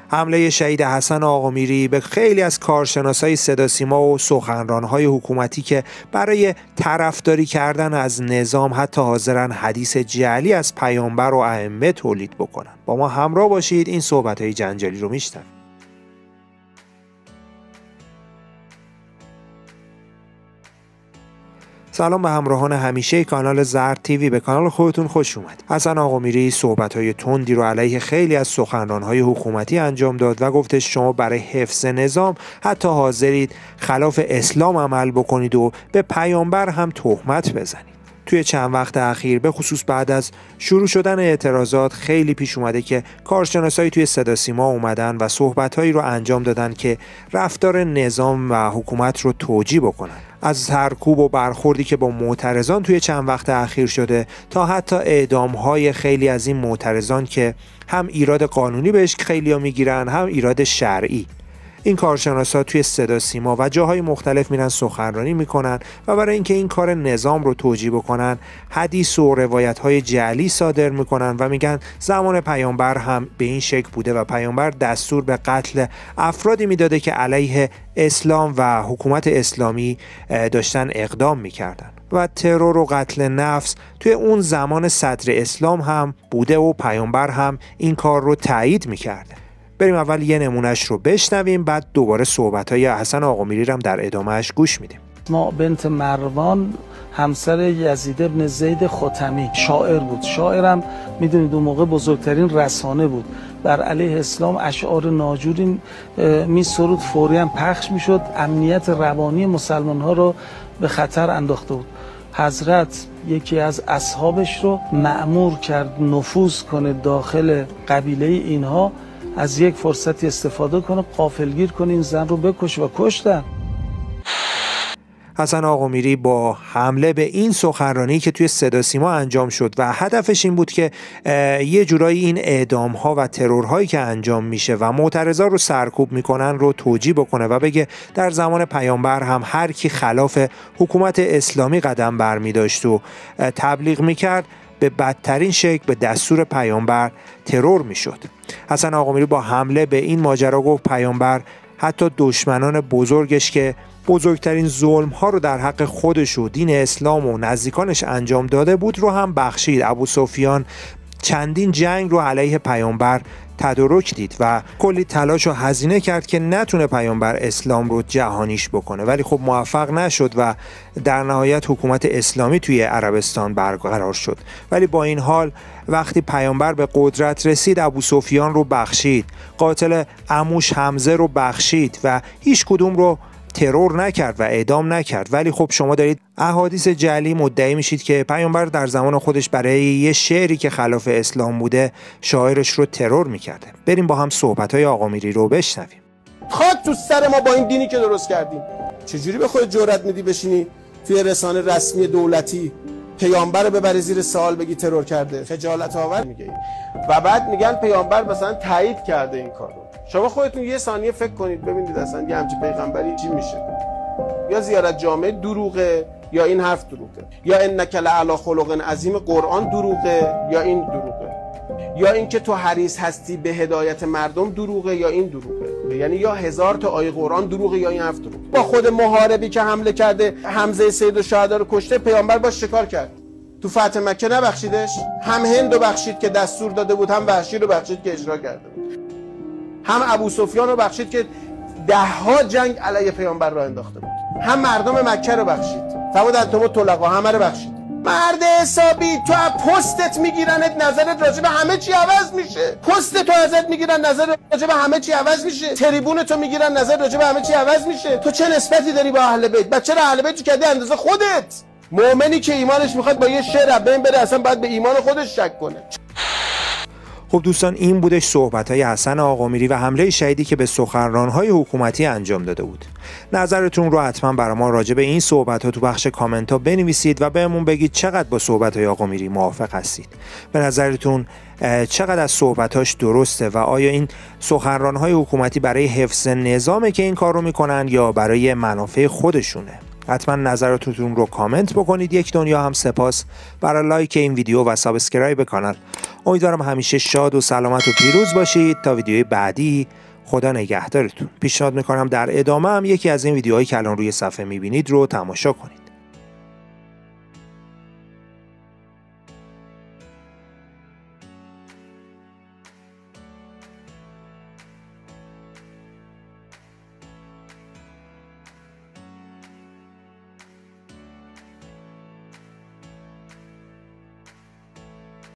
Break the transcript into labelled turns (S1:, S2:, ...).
S1: حمله شهید حسن آقامیری به خیلی از کارشناسای صدا سیما و سخنرانهای حکومتی که برای طرفداری کردن از نظام حتی حاضرن حدیث جعلی از پیامبر و ائمه تولید بکنن. با ما همراه باشید، این صحبت‌های جنجالی رو میشنوید. سلام به همراهان همیشه کانال زرد تیوی، به کانال خودتون خوش اومد. حسن آقامیری صحبت‌های تندی رو علیه خیلی از سخنران‌های حکومتی انجام داد و گفتش شما برای حفظ نظام حتی حاضرید خلاف اسلام عمل بکنید و به پیامبر هم تهمت بزنید. توی چند وقت اخیر به خصوص بعد از شروع شدن اعتراضات خیلی پیش اومده که کارشناسایی توی صدا سیما اومدن و صحبت‌هایی رو انجام دادن که رفتار نظام و حکومت رو توجیه بکنن. از سرکوب و برخوردی که با معترضان توی چند وقت اخیر شده تا حتی اعدام‌های خیلی از این معترضان که هم ایراد قانونی بهش خیلی‌ها میگیرن، هم ایراد شرعی. این کارشناسا توی صدا سیما و جاهای مختلف میرن سخنرانی میکنن و برای اینکه این کار نظام رو توجیه بکنن حدیث و روایت‌های جعلی صادر میکنن و میگن زمان پیامبر هم به این شکل بوده و پیامبر دستور به قتل افرادی میداده که علیه اسلام و حکومت اسلامی داشتن اقدام میکردن و ترور و قتل نفس توی اون زمان صدر اسلام هم بوده و پیامبر هم این کار رو تایید میکرده. بریم اول یه نمونهش رو بشنویم، بعد دوباره صحبت‌های حسن آقامیری رو هم در ادامهش گوش میدیم.
S2: ما بنت مروان همسر یزید ابن زید ختمی شاعر بود. شاعرم میدونید اون موقع بزرگترین رسانه بود، بر علیه اسلام اشعار ناجوری میسرود، فوری هم پخش میشد، امنیت روانی مسلمان‌ها رو به خطر انداخته بود. حضرت یکی از اصحابش رو مأمور کرد نفوذ کنه داخل قبیله اینها، از یک فرصتی استفاده کنه، غافلگیر کنه، این زن رو بکشه و کشتن.
S1: حسن آقامیری با حمله به این سخنرانی که توی صدا سیما انجام شد و هدفش این بود که یه جورایی این اعدام‌ها و ترورهایی که انجام میشه و معترضا رو سرکوب میکنن رو توجیه بکنه و بگه در زمان پیامبر هم هر کی خلاف حکومت اسلامی قدم برمی داشت و تبلیغ میکرد به بدترین شکل به دستور پیامبر ترور میشد. حسن آقامیری با حمله به این ماجرا گفت پیامبر حتی دشمنان بزرگش که بزرگترین ظلم ها رو در حق خودش و دین اسلام و نزدیکانش انجام داده بود رو هم بخشید. ابوسفیان چندین جنگ رو علیه پیامبر تدارک دید و کلی تلاش و هزینه کرد که نتونه پیامبر اسلام رو جهانیش بکنه، ولی خب موفق نشد و در نهایت حکومت اسلامی توی عربستان برقرار شد. ولی با این حال وقتی پیامبر به قدرت رسید ابوسفیان رو بخشید، قاتل عموش حمزه رو بخشید و هیچ کدوم رو ترور نکرد و اعدام نکرد. ولی خب شما دارید احادیث جعلی مدعی میشید که پیامبر در زمان خودش برای یه شعری که خلاف اسلام بوده شاعرش رو ترور میکرده. بریم با هم صحبت‌های آقامیری رو بشنویم.
S3: خاک تو سر ما با این دینی که درست کردیم. چجوری به خودت جرئت میدی بشینی توی رسانه رسمی دولتی پیامبر رو ببری زیر سوال بگی ترور کرده؟ خجالت آور میگی. و بعد میگن پیامبر مثلا تایید کرده این کارو. شما خودتون یه ثانیه فکر کنید ببینید اصلا یه همچین پیغمبری چی میشه. یا زیارت جامع دروغه یا این حرف دروغه، یا انک لعلی خلق عظیم قرآن دروغه یا این دروغه، یا اینکه تو حریص هستی به هدایت مردم دروغه یا این دروغه. یعنی یا 1000 تا آیه قرآن دروغه یا این حرف دروغه. با خود محاربی که حمله کرده حمزه سید الشهدا رو کشته، پیامبر باش شکار کرد. تو فتح مکه نبخشیدش؟ هم هند رو بخشید که دستور داده بود، هم وحشی رو بخشید که اجرا کرده بود، هم ابوسفیان رو بخشید که 10 جنگ علیه پیامبر را انداخته بود، هم مردم مکه رو بخشید، فبود انتم طلقا همه رو بخشید. مرد حسابی تو از پستت میگیرنت، نظرت راجع به همه چی عوض میشه. پست تو ازت میگیرن، نظر راجع به همه چی عوض میشه. تریبون تو میگیرن، نظر راجع به همه چی عوض میشه. تو چه نسبتی داری با اهل بیت؟ بچه اهل بیت تو کردی اندازه خودت. مؤمنی که ایمانش میخواد با یه شعر بین بره اصلا باید به ایمان خودش شک کنه.
S1: خب دوستان، این بودش صحبت‌های حسن آقامیری و حمله شدیدی که به سخنران‌های حکومتی انجام داده بود. نظرتون رو حتما برای ما راجع به این صحبت‌ها تو بخش کامنت‌ها بنویسید و بهمون بگید چقدر با صحبت‌های آقامیری موافق هستید. به نظرتون چقدر از صحبتاش درسته و آیا این سخنران‌های حکومتی برای حفظ نظامه که این کار رو میکنن یا برای منافع خودشونه؟ حتما نظراتتون رو کامنت بکنید. یک دنیا هم سپاس برای لایک این ویدیو و سابسکرایب کانال. امیدوارم همیشه شاد و سلامت و پیروز باشید. تا ویدیوی بعدی، خدا نگهدارتون. پیشنهاد میکنم در ادامه هم یکی از این ویدیوهایی که الان روی صفحه میبینید رو تماشا کنید.